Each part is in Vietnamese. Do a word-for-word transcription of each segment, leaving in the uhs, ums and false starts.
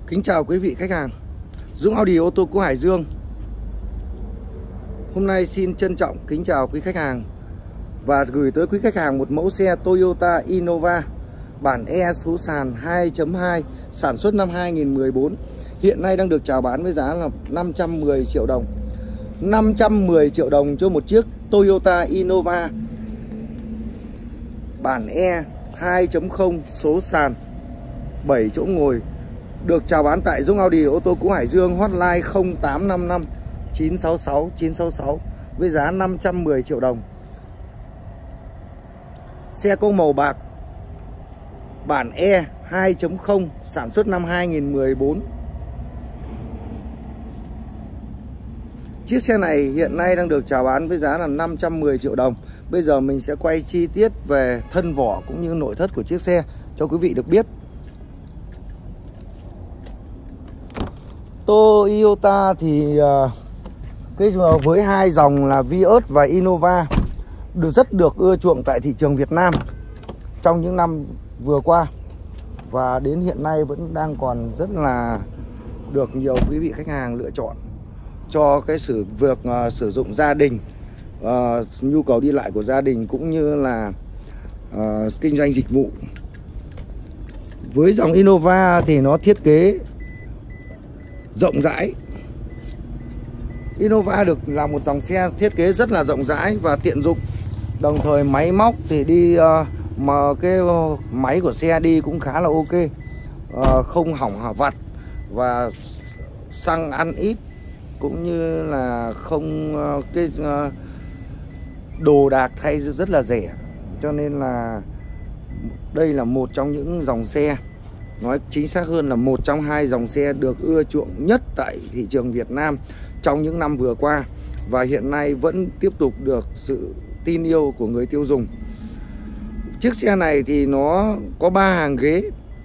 Kính chào quý vị khách hàng, Dũng Audi ô tô cũ Hải Dương. Hôm nay xin trân trọng kính chào quý khách hàng và gửi tới quý khách hàng một mẫu xe Toyota Innova bản E số sàn hai chấm hai, sản xuất năm hai nghìn mười bốn. Hiện nay đang được chào bán với giá là năm trăm mười triệu đồng. năm trăm mười triệu đồng cho một chiếc Toyota Innova bản E hai chấm không số sàn bảy chỗ ngồi, được chào bán tại Dũng Audi ô tô cũ Hải Dương. Hotline không tám năm năm chín sáu sáu chín sáu sáu với giá năm trăm mười triệu đồng. Xe có màu bạc, bản E hai chấm không, sản xuất năm hai nghìn mười bốn. Chiếc xe này hiện nay đang được chào bán với giá là năm trăm mười triệu đồng. Bây giờ mình sẽ quay chi tiết về thân vỏ cũng như nội thất của chiếc xe cho quý vị được biết. Toyota thì cái với hai dòng là Vios và Innova được rất được ưa chuộng tại thị trường Việt Nam trong những năm vừa qua, và đến hiện nay vẫn đang còn rất là được nhiều quý vị khách hàng lựa chọn cho cái sự việc uh, sử dụng gia đình, uh, nhu cầu đi lại của gia đình cũng như là uh, kinh doanh dịch vụ. Với dòng Innova thì nó thiết kế rộng rãi. Innova được là một dòng xe thiết kế rất là rộng rãi và tiện dụng. Đồng thời máy móc thì đi uh, mà cái máy của xe đi cũng khá là ok, uh, không hỏng hả vặt và xăng ăn ít, cũng như là không uh, cái uh, đồ đạc thay rất là rẻ. Cho nên là đây là một trong những dòng xe, nói chính xác hơn là một trong hai dòng xe được ưa chuộng nhất tại thị trường Việt Nam trong những năm vừa qua, và hiện nay vẫn tiếp tục được sự tin yêu của người tiêu dùng. Chiếc xe này thì nó có ba hàng ghế,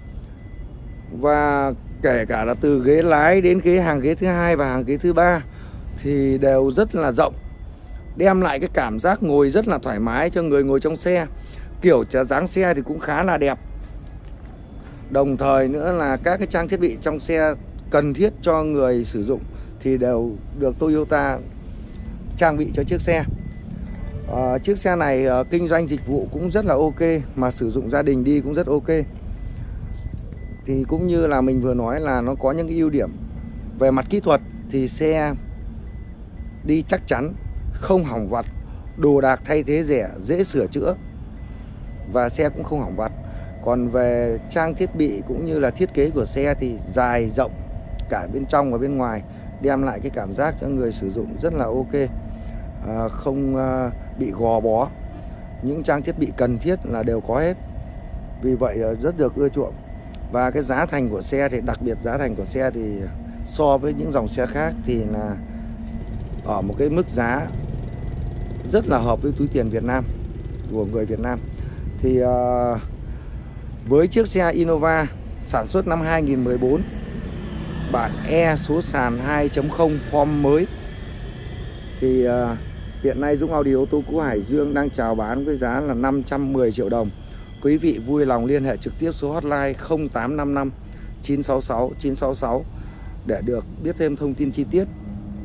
và kể cả là từ ghế lái đến ghế hàng ghế thứ hai và hàng ghế thứ ba thì đều rất là rộng, đem lại cái cảm giác ngồi rất là thoải mái cho người ngồi trong xe. Kiểu dáng xe thì cũng khá là đẹp. Đồng thời nữa là các cái trang thiết bị trong xe cần thiết cho người sử dụng thì đều được Toyota trang bị cho chiếc xe. à, Chiếc xe này uh, kinh doanh dịch vụ cũng rất là ok, mà sử dụng gia đình đi cũng rất ok. Thì cũng như là mình vừa nói là nó có những cái ưu điểm về mặt kỹ thuật thì xe đi chắc chắn, không hỏng vặt, đồ đạc thay thế rẻ, dễ sửa chữa và xe cũng không hỏng vặt. Còn về trang thiết bị cũng như là thiết kế của xe thì dài rộng cả bên trong và bên ngoài, đem lại cái cảm giác cho người sử dụng rất là ok, à, không à, bị gò bó. Những trang thiết bị cần thiết là đều có hết, vì vậy rất được ưa chuộng. Và cái giá thành của xe thì đặc biệt giá thành của xe thì so với những dòng xe khác thì là ở một cái mức giá rất là hợp với túi tiền Việt Nam của người Việt Nam. Thì uh, với chiếc xe Innova sản xuất năm hai nghìn mười bốn, bản E số sàn hai chấm không form mới, thì uh, hiện nay Dũng Audi ô tô cũ Hải Dương đang chào bán với giá là năm trăm mười triệu đồng. Quý vị vui lòng liên hệ trực tiếp số hotline không tám năm năm chín sáu sáu chín sáu sáu để được biết thêm thông tin chi tiết.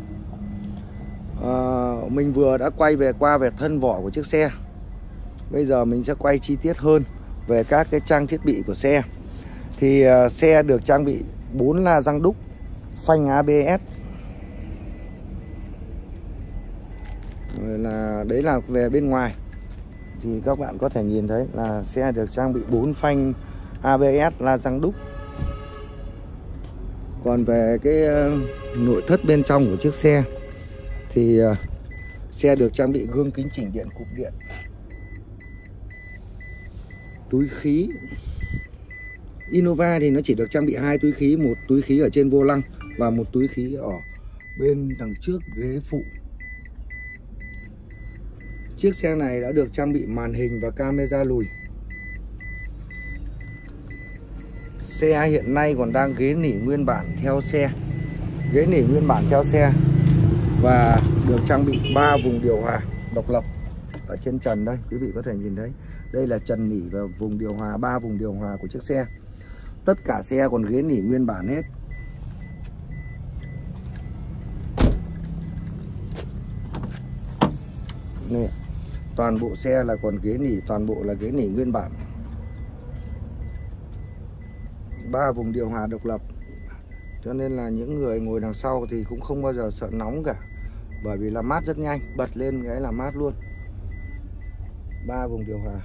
uh, Mình vừa đã quay về qua về thân vỏ của chiếc xe. Bây giờ mình sẽ quay chi tiết hơn về các cái trang thiết bị của xe. Thì uh, xe được trang bị bốn la răng đúc, phanh a bê ét. Rồi là đấy là về bên ngoài thì các bạn có thể nhìn thấy là xe được trang bị bốn phanh a bê ét la răng đúc. Còn về cái uh, nội thất bên trong của chiếc xe thì uh, xe được trang bị gương kính chỉnh điện cụp điện, túi khí. Innova thì nó chỉ được trang bị hai túi khí, một túi khí ở trên vô lăng và một túi khí ở bên đằng trước ghế phụ. Chiếc xe này đã được trang bị màn hình và camera lùi. Xe hiện nay còn đang ghế nỉ nguyên bản theo xe, ghế nỉ nguyên bản theo xe và được trang bị ba vùng điều hòa độc lập ở trên trần đây, quý vị có thể nhìn thấy. Đây là trần nỉ và vùng điều hòa, ba vùng điều hòa của chiếc xe. Tất cả xe còn ghế nỉ nguyên bản hết. này, toàn bộ xe là còn ghế nỉ, toàn bộ là ghế nỉ nguyên bản. Ba vùng điều hòa độc lập, cho nên là những người ngồi đằng sau thì cũng không bao giờ sợ nóng cả, bởi vì là mát rất nhanh, bật lên cái là mát luôn. Ba vùng điều hòa.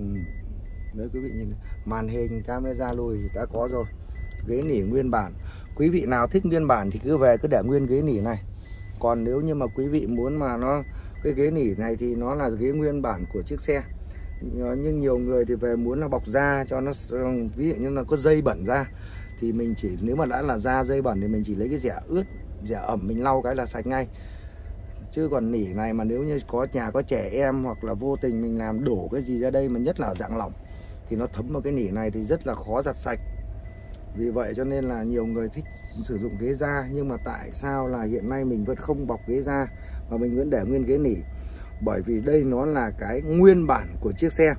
Đấy quý vị nhìn này. Màn hình camera lùi đã có rồi, ghế nỉ nguyên bản. Quý vị nào thích nguyên bản thì cứ về cứ để nguyên ghế nỉ này. Còn nếu như mà quý vị muốn mà nó cái ghế nỉ này thì nó là ghế nguyên bản của chiếc xe, nhưng nhiều người thì về muốn là bọc da cho nó, ví dụ như là có dây bẩn ra thì mình chỉ, nếu mà đã là da dây bẩn thì mình chỉ lấy cái rẻ ướt, rẻ ẩm mình lau cái là sạch ngay. Chứ còn nỉ này mà nếu như có nhà có trẻ em hoặc là vô tình mình làm đổ cái gì ra đây, mà nhất là dạng lỏng thì nó thấm vào cái nỉ này thì rất là khó giặt sạch. Vì vậy cho nên là nhiều người thích sử dụng ghế da. Nhưng mà tại sao là hiện nay mình vẫn không bọc ghế da mà mình vẫn để nguyên ghế nỉ? Bởi vì đây nó là cái nguyên bản của chiếc xe.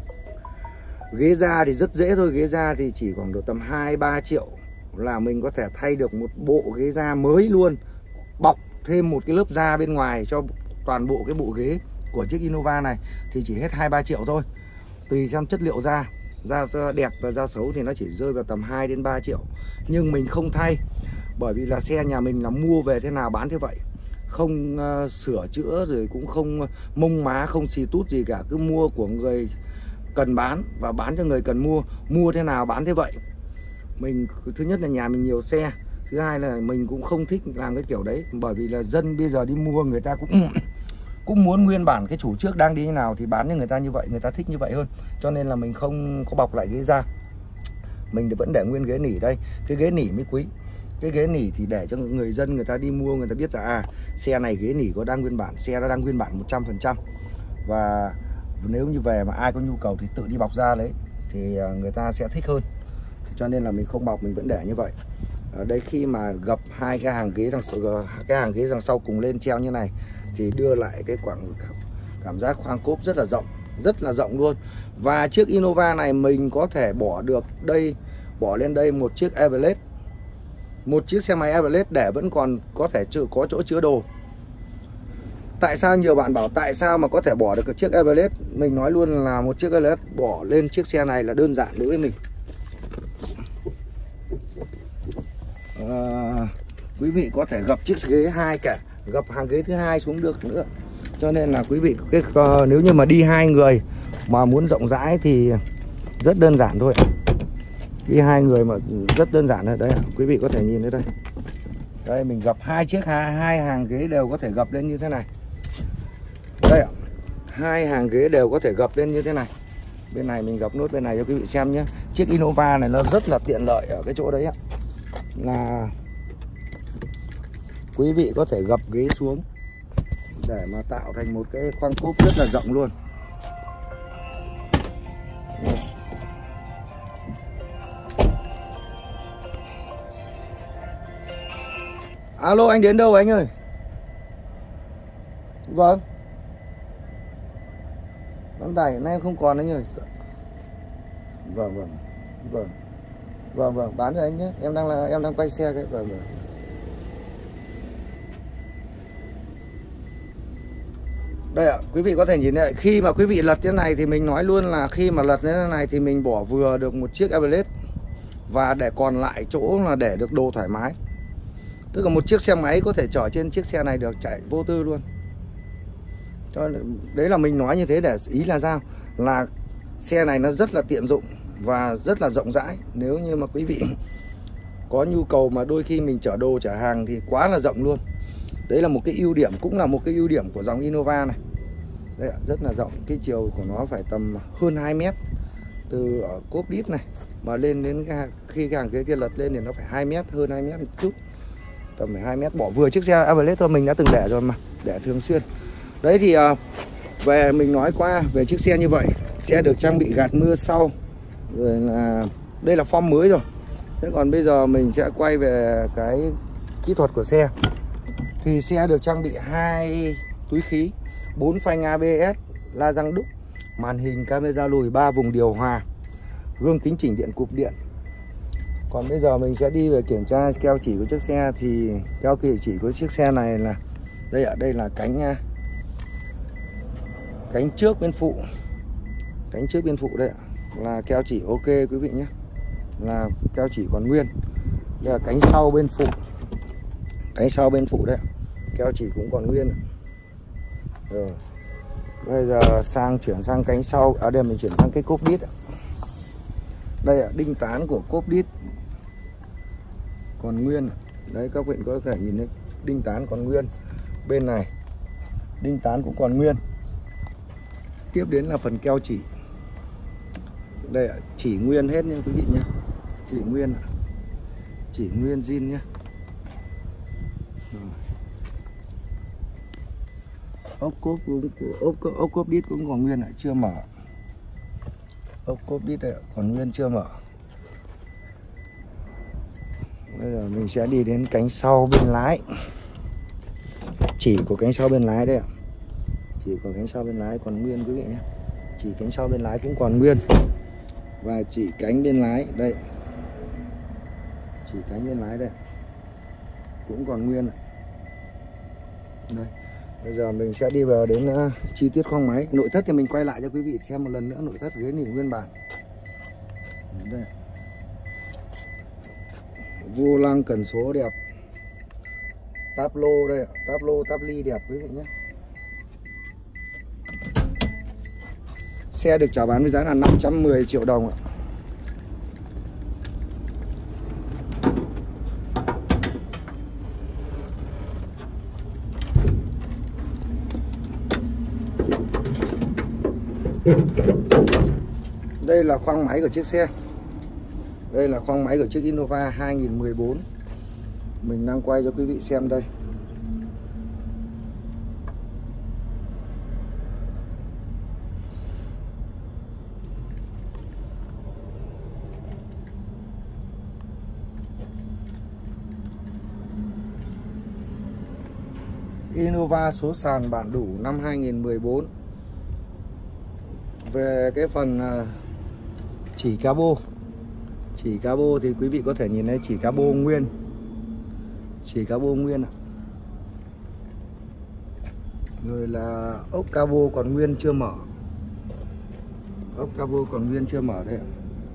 Ghế da thì rất dễ thôi, ghế da thì chỉ khoảng độ tầm hai ba triệu là mình có thể thay được một bộ ghế da mới luôn, bọc thêm một cái lớp da bên ngoài cho toàn bộ cái bộ ghế của chiếc Innova này thì chỉ hết hai ba triệu thôi. Tùy xem chất liệu da, da đẹp và da xấu thì nó chỉ rơi vào tầm hai đến ba triệu. Nhưng mình không thay, bởi vì là xe nhà mình là mua về thế nào bán thế vậy, không uh, sửa chữa rồi cũng không mông má, không xì tút gì cả, cứ mua của người cần bán và bán cho người cần mua, mua thế nào bán thế vậy. Mình thứ nhất là nhà mình nhiều xe, thứ hai là mình cũng không thích làm cái kiểu đấy, bởi vì là dân bây giờ đi mua người ta cũng cũng muốn nguyên bản cái chủ trước đang đi như nào thì bán cho người ta như vậy, người ta thích như vậy hơn. Cho nên là mình không có bọc lại ghế da, mình vẫn để nguyên ghế nỉ đây. Cái ghế nỉ mới quý. Cái ghế nỉ thì để cho người dân người ta đi mua, người ta biết là à, xe này ghế nỉ có đang nguyên bản, xe nó đang nguyên bản một trăm phần trăm. Và nếu như về mà ai có nhu cầu thì tự đi bọc ra lấy thì người ta sẽ thích hơn. Cho nên là mình không bọc, mình vẫn để như vậy. Ở đây khi mà gập hai cái hàng ghế đằng sau, cái hàng ghế đằng sau cùng lên treo như này thì đưa lại cái quãng cảm giác khoang cốp rất là rộng, rất là rộng luôn. Và chiếc Innova này mình có thể bỏ được đây, bỏ lên đây một chiếc Everest, một chiếc xe máy Everest để vẫn còn có thể có chỗ chứa đồ. Tại sao nhiều bạn bảo tại sao mà có thể bỏ được cái chiếc Everest? Mình nói luôn là một chiếc Everest bỏ lên chiếc xe này là đơn giản đối với mình. À, quý vị có thể gập chiếc ghế hai cả, gập hàng ghế thứ hai xuống được nữa. Cho nên là quý vị cái uh, nếu như mà đi hai người mà muốn rộng rãi thì rất đơn giản thôi. Đi hai người mà rất đơn giản thôi đấy. Quý vị có thể nhìn thấy đây. Đây mình gập hai chiếc hai, hai hàng ghế đều có thể gập lên như thế này. Đây ạ. Hai hàng ghế đều có thể gập lên như thế này. Bên này mình gập nốt bên này cho quý vị xem nhé. Chiếc Innova này nó rất là tiện lợi ở cái chỗ đấy ạ, là quý vị có thể gập ghế xuống để mà tạo thành một cái khoang cốp rất là rộng luôn. Alo, anh đến đâu anh ơi? Vâng. Bán tải hiện nay không còn anh ơi. Vâng vâng. Vâng. Vâng vâng, bán cho anh nhé. Em đang là em đang quay xe cái. Vâng vâng. Đây ạ, quý vị có thể nhìn thấy khi mà quý vị lật thế này thì mình nói luôn là khi mà lật thế này thì mình bỏ vừa được một chiếc Everest và để còn lại chỗ là để được đồ thoải mái. Tức là một chiếc xe máy có thể chở trên chiếc xe này được, chạy vô tư luôn. Cho đấy là mình nói như thế để ý là sao? Là xe này nó rất là tiện dụng và rất là rộng rãi. Nếu như mà quý vị có nhu cầu mà đôi khi mình chở đồ chở hàng thì quá là rộng luôn. Đấy là một cái ưu điểm, cũng là một cái ưu điểm của dòng Innova này. Đây ạ, rất là rộng. Cái chiều của nó phải tầm hơn hai mét. Từ ở cốp đít này mà lên đến cái, khi cái hàng ghế kia lật lên thì nó phải hai mét, hơn hai mét một chút. Tầm hai mét, bỏ vừa chiếc xe Everest thôi, mình đã từng để rồi mà, để thường xuyên. Đấy thì uh, về mình nói qua về chiếc xe như vậy. Xe được trang bị gạt mưa sau. Rồi là đây là form mới rồi. Thế còn bây giờ mình sẽ quay về cái kỹ thuật của xe. Thì xe được trang bị hai túi khí, bốn phanh a bê ét, la răng đúc, màn hình camera lùi, ba vùng điều hòa, gương kính chỉnh điện cụp điện. Còn bây giờ mình sẽ đi về kiểm tra keo chỉ của chiếc xe. Thì keo chỉ của chiếc xe này là đây ạ, đây là cánh Cánh trước bên phụ, cánh trước bên phụ đây ạ, là keo chỉ ok quý vị nhé, là keo chỉ còn nguyên. Đây là cánh sau bên phụ, cánh sau bên phụ đây, keo chỉ cũng còn nguyên. Rồi bây giờ sang chuyển sang cánh sau, ở à đây mình chuyển sang cái cốp đít. Đây ạ, đinh tán của cốp đít còn nguyên. Đấy, các bạn có thể nhìn thấy đinh tán còn nguyên. Bên này đinh tán cũng còn nguyên. Tiếp đến là phần keo chỉ. Đây ạ, chỉ nguyên hết nha quý vị nhé, chỉ nguyên, chỉ nguyên zin nhé. Ốc cốp cũng ốc, ốc cốp đít cũng còn nguyên ạ, chưa mở. Ốc cốp đít đây còn nguyên chưa mở. Bây giờ mình sẽ đi đến cánh sau bên lái. Chỉ của cánh sau bên lái đây ạ, chỉ của cánh sau bên lái còn nguyên quý vị nhé. Chỉ cánh sau bên lái cũng còn nguyên. Và chỉ cánh bên lái đây, chỉ cánh bên lái đây cũng còn nguyên. Đây, bây giờ mình sẽ đi vào đến uh, chi tiết khoang máy. Nội thất thì mình quay lại cho quý vị xem một lần nữa. Nội thất ghế nỉ nguyên bản. Đây, vô lăng cần số đẹp, táp lô đây, táp lô táp ly đẹp quý vị nhé. Xe được chào bán với giá là năm trăm mười triệu đồng ạ. Đây là khoang máy của chiếc xe. Đây là khoang máy của chiếc Innova hai nghìn mười bốn. Mình đang quay cho quý vị xem đây. Innova số sàn bản đủ năm hai nghìn mười bốn. Về cái phần chỉ cabo, chỉ cabo thì quý vị có thể nhìn thấy chỉ cabo nguyên, chỉ cabo nguyên ạ. Rồi là ốc cabo còn nguyên chưa mở, ốc cabo còn nguyên chưa mở đây ạ.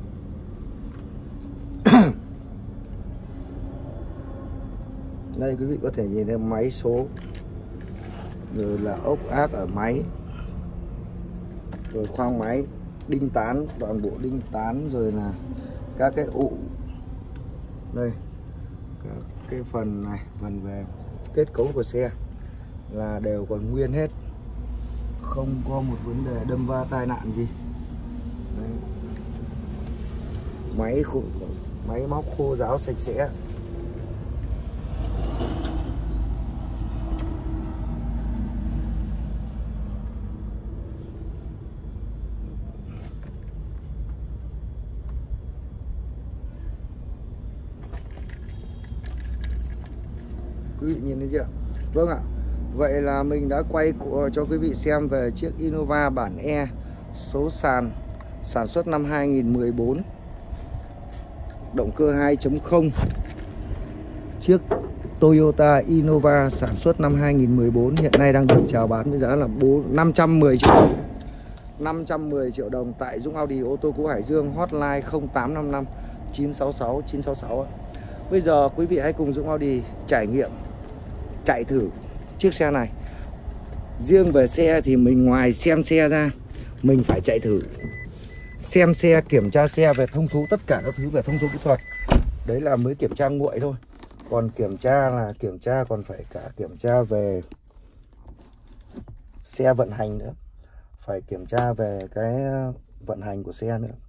Đây quý vị có thể nhìn thấy máy số, rồi là ốc ác ở máy, rồi khoang máy, đinh tán, toàn bộ đinh tán, rồi là các cái ụ đây, các cái phần này, phần về kết cấu của xe là đều còn nguyên hết, không có một vấn đề đâm va tai nạn gì. Đấy. Máy khô, máy móc khô ráo sạch sẽ. Quý vị nhìn thấy chưa? Vâng ạ. Vậy là mình đã quay cho quý vị xem về chiếc Innova bản E số sàn, sản xuất năm hai nghìn mười bốn, động cơ hai chấm không. Chiếc Toyota Innova sản xuất năm hai nghìn mười bốn hiện nay đang được chào bán với giá là năm trăm mười triệu đồng. năm trăm mười triệu đồng tại Dũng Audi ô tô cũ Hải Dương, hotline không tám năm năm chín sáu sáu chín sáu sáu. Bây giờ quý vị hãy cùng Dũng Audi trải nghiệm chạy thử chiếc xe này. Riêng về xe thì mình ngoài xem xe ra, mình phải chạy thử, xem xe, kiểm tra xe về thông số, tất cả các thứ về thông số kỹ thuật. Đấy là mới kiểm tra nguội thôi. Còn kiểm tra là kiểm tra còn phải cả kiểm tra về xe vận hành nữa, phải kiểm tra về cái vận hành của xe nữa.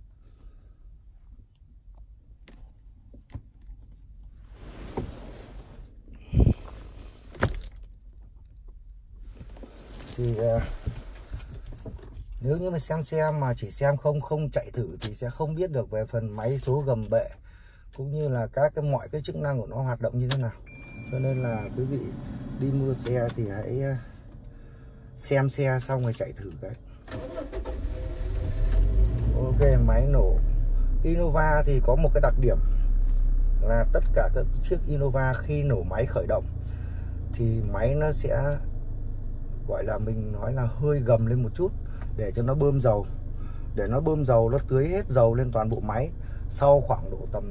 Thì uh, nếu như mà xem xe mà chỉ xem không không chạy thử thì sẽ không biết được về phần máy số gầm bệ cũng như là các cái mọi cái chức năng của nó hoạt động như thế nào. Cho nên là quý vị đi mua xe thì hãy uh, xem xe xong rồi chạy thử cái. Ok, máy nổ. Innova thì có một cái đặc điểm là tất cả các chiếc Innova khi nổ máy khởi động thì máy nó sẽ gọi là mình nói là hơi gầm lên một chút để cho nó bơm dầu, để nó bơm dầu, nó tưới hết dầu lên toàn bộ máy. Sau khoảng độ tầm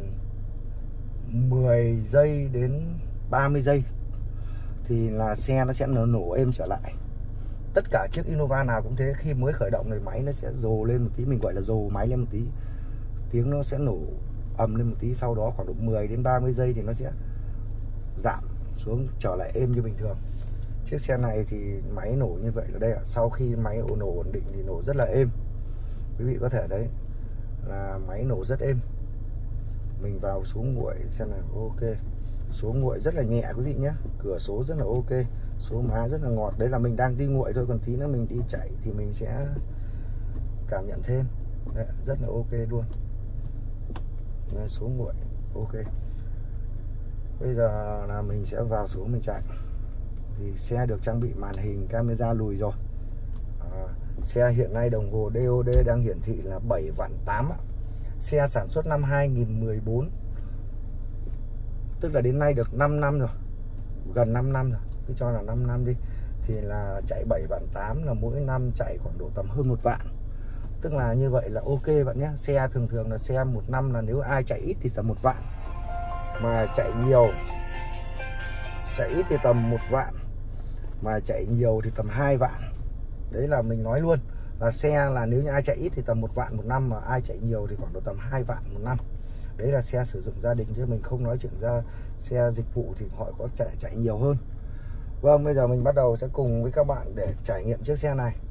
mười giây đến ba mươi giây thì là xe nó sẽ nổ, nổ êm trở lại. Tất cả chiếc Innova nào cũng thế, khi mới khởi động thì máy nó sẽ rồ lên một tí, mình gọi là rồ máy lên một tí, tiếng nó sẽ nổ ầm lên một tí. Sau đó khoảng độ mười đến ba mươi giây thì nó sẽ giảm xuống trở lại êm như bình thường. Chiếc xe này thì máy nổ như vậy là đây ạ. Sau khi máy nổ ổn định thì nổ rất là êm. Quý vị có thể đấy là máy nổ rất êm. Mình vào xuống nguội xem nào, ok. Số nguội rất là nhẹ quý vị nhé. Cửa số rất là ok. Số má rất là ngọt. Đấy là mình đang đi nguội thôi, còn tí nữa mình đi chạy thì mình sẽ cảm nhận thêm. Đấy, rất là ok luôn. Đấy, số nguội ok. Bây giờ là mình sẽ vào số mình chạy. Thì xe được trang bị màn hình camera lùi rồi. à, Xe hiện nay đồng hồ đê ô đê đang hiển thị là bảy vạn tám. Xe sản xuất năm hai nghìn mười bốn, tức là đến nay được năm năm rồi, gần năm năm rồi, cứ cho là năm năm đi. Thì là chạy bảy vạn tám là mỗi năm chạy khoảng độ tầm hơn một vạn. Tức là như vậy là ok bạn nhé. Xe thường thường là xe một năm là nếu ai chạy ít thì tầm một vạn, mà chạy nhiều, chạy ít thì tầm một vạn, mà chạy nhiều thì tầm hai vạn. Đấy là mình nói luôn là xe là nếu như ai chạy ít thì tầm một vạn một năm, mà ai chạy nhiều thì khoảng độ tầm hai vạn một năm. Đấy là xe sử dụng gia đình, chứ mình không nói chuyện ra xe dịch vụ thì họ có chạy chạy nhiều hơn. Vâng, bây giờ mình bắt đầu sẽ cùng với các bạn để trải nghiệm chiếc xe này.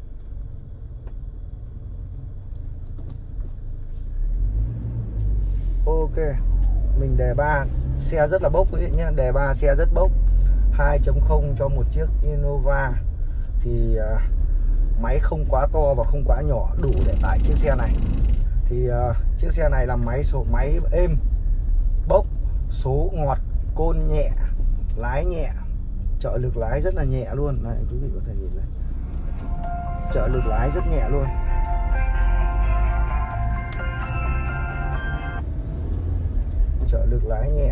Ok, mình đề ba, xe rất là bốc quý vị nhé. Đề ba xe rất bốc. hai chấm không cho một chiếc Innova thì uh, máy không quá to và không quá nhỏ, đủ để tải chiếc xe này. Thì uh, chiếc xe này là máy số máy êm, bốc, số ngọt, côn nhẹ, lái nhẹ, trợ lực lái rất là nhẹ luôn. Này quý vị có thể nhìn này, trợ lực lái rất nhẹ luôn. Trợ lực lái nhẹ,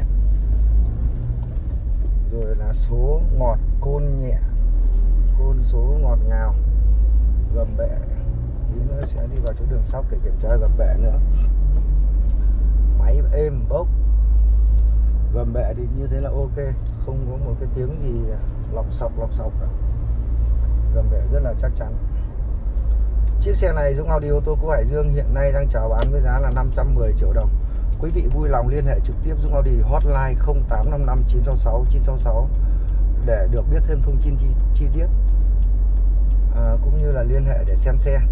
rồi là số ngọt, côn nhẹ, côn số ngọt ngào. Gầm bệ tí nữa sẽ đi vào chỗ đường sóc để kiểm tra gầm bệ nữa. Máy êm bốc, gầm bệ thì như thế là ok, không có một cái tiếng gì lọc sọc lọc sọc cả. Gầm bệ rất là chắc chắn. Chiếc xe này Dũng Audio ô tô cũ Hải Dương hiện nay đang chào bán với giá là năm trăm mười triệu đồng. Quý vị vui lòng liên hệ trực tiếp Dũng Audi hotline không tám năm năm chín sáu sáu chín sáu sáu để được biết thêm thông tin chi, chi tiết, à, cũng như là liên hệ để xem xe.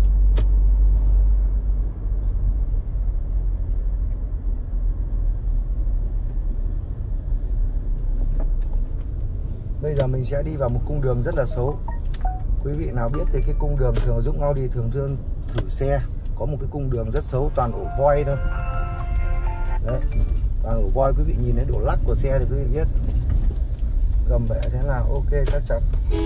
Bây giờ mình sẽ đi vào một cung đường rất là xấu. Quý vị nào biết thì cái cung đường thường Dũng Audi thường thường thử xe có một cái cung đường rất xấu, toàn ổ voi thôi. Đấy, toàn ổ voi. Quý vị nhìn thấy độ lắc của xe thì quý vị biết. Gầm bệ thế là ok chắc chắn.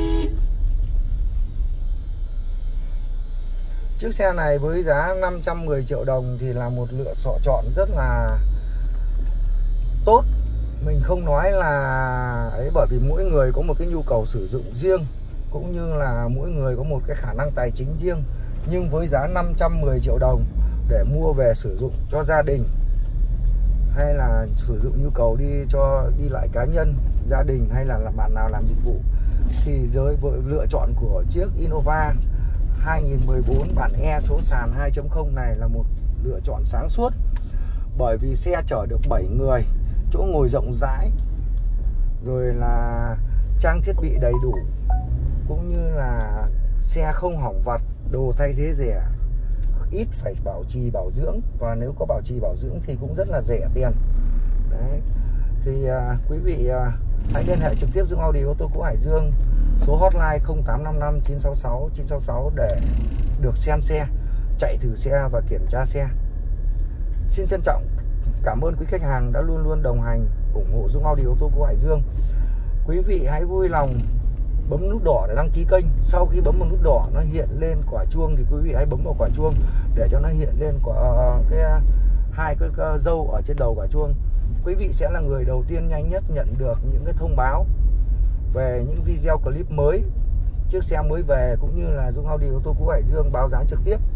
Chiếc xe này với giá năm trăm mười triệu đồng thì là một lựa chọn rất là tốt. Mình không nói là ấy, bởi vì mỗi người có một cái nhu cầu sử dụng riêng, cũng như là mỗi người có một cái khả năng tài chính riêng. Nhưng với giá năm trăm mười triệu đồng để mua về sử dụng cho gia đình, hay là sử dụng nhu cầu đi cho đi lại cá nhân, gia đình, hay là bạn nào làm dịch vụ, thì với lựa chọn của chiếc Innova hai nghìn mười bốn bản E số sàn hai chấm không này là một lựa chọn sáng suốt. Bởi vì xe chở được bảy người, chỗ ngồi rộng rãi, rồi là trang thiết bị đầy đủ, cũng như là xe không hỏng vặt, đồ thay thế rẻ, ít phải bảo trì bảo dưỡng, và nếu có bảo trì bảo dưỡng thì cũng rất là rẻ tiền. Đấy. Thì à, quý vị à, hãy liên hệ trực tiếp Dũng Audi ô tô cũ Hải Dương, số hotline không tám năm năm chín sáu sáu chín sáu sáu để được xem xe, chạy thử xe và kiểm tra xe. Xin trân trọng cảm ơn quý khách hàng đã luôn luôn đồng hành ủng hộ Dũng Audi ô tô cũ Hải Dương. Quý vị hãy vui lòng bấm nút đỏ để đăng ký kênh. Sau khi bấm vào nút đỏ nó hiện lên quả chuông thì quý vị hãy bấm vào quả chuông để cho nó hiện lên quả cái hai cái, cái dâu ở trên đầu quả chuông. Quý vị sẽ là người đầu tiên nhanh nhất nhận được những cái thông báo về những video clip mới chiếc xe mới về cũng như là Dung Audio ô tô cũ Hải Dương báo giá trực tiếp.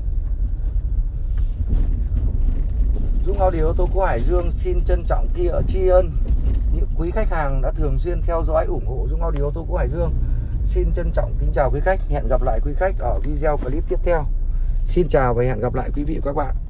Dung Audio ô tô cũ Hải Dương xin trân trọng kia tri ân những quý khách hàng đã thường xuyên theo dõi ủng hộ Dung Audio ô tô cũ Hải Dương. Xin trân trọng kính chào quý khách, hẹn gặp lại quý khách ở video clip tiếp theo. Xin chào và hẹn gặp lại quý vị và các bạn.